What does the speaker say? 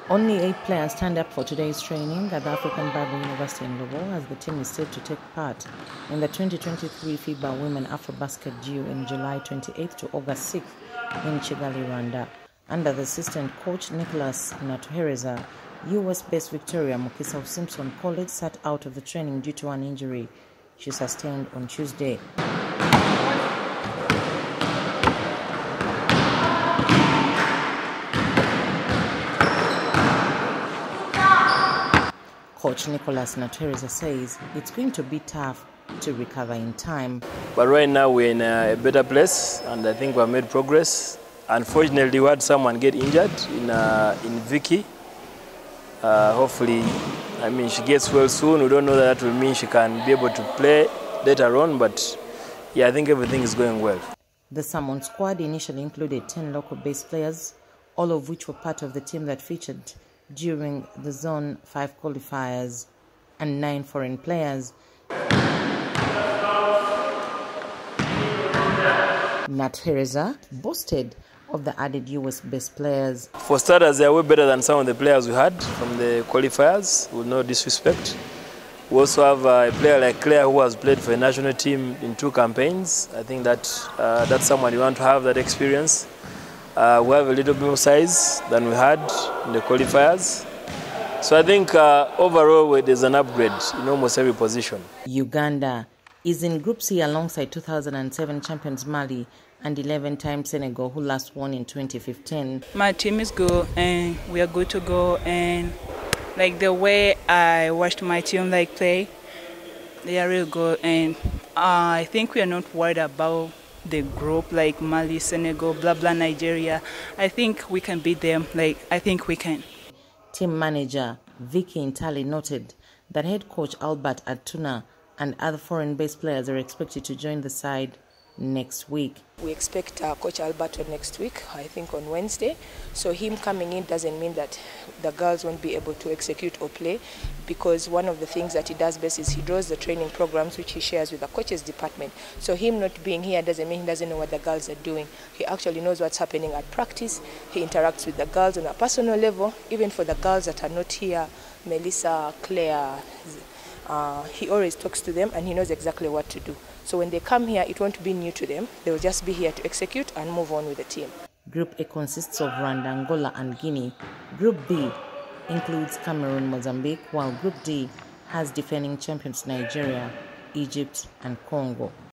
Only 8 players turned up for today's training at the African Bible University in Lobo, as the team is set to take part in the 2023 FIBA Women AfroBasket due in July 28th to August 6th in Kigali, Rwanda. Under the assistant coach Nicholas Natuhereza, US-based Victoria Mukisa of Simpson College sat out of the training due to an injury she sustained on Tuesday. Coach Nicholas Natuhereza says it's going to be tough to recover in time. But right now we're in a better place, and I think we've made progress. Unfortunately, we had someone get injured in Vicky. Hopefully, she gets well soon. We don't know that will mean she can be able to play later on, but yeah, I think everything is going well. The Salmon squad initially included 10 local-based players, all of which were part of the team that featured during the Zone 5 qualifiers, and 9 foreign players. Natuhereza boasted of the added US-based players. For starters, they are way better than some of the players we had from the qualifiers, with no disrespect. We also have a player like Claire who has played for the national team in 2 campaigns. I think that's someone you want to have that experience. We have a little bit more size than we had in the qualifiers. So I think overall there's an upgrade in almost every position. Uganda is in Group C alongside 2007 champions Mali and 11-time Senegal, who last won in 2015. My team is good and we are good to go, and like the way I watched my team play, they are real good, and I think we are not worried about the group like Mali, Senegal, blah blah, Nigeria. I think we can beat them. I think we can. Team manager Vicky Ntali noted that head coach Albert Atuna and other foreign-based players are expected to join the side next week. We expect Coach Alberto next week, I think on Wednesday. So him coming in doesn't mean that the girls won't be able to execute or play, because one of the things that he does best is he draws the training programs which he shares with the coaches department. So him not being here doesn't mean he doesn't know what the girls are doing. He actually knows what's happening at practice. He interacts with the girls on a personal level. Even for the girls that are not here, Melissa, Claire, he always talks to them and he knows exactly what to do. So when they come here, it won't be new to them. They will just be here to execute and move on with the team. Group A consists of Rwanda, Angola and Guinea. Group B includes Cameroon, Mozambique, while Group D has defending champions Nigeria, Egypt and Congo.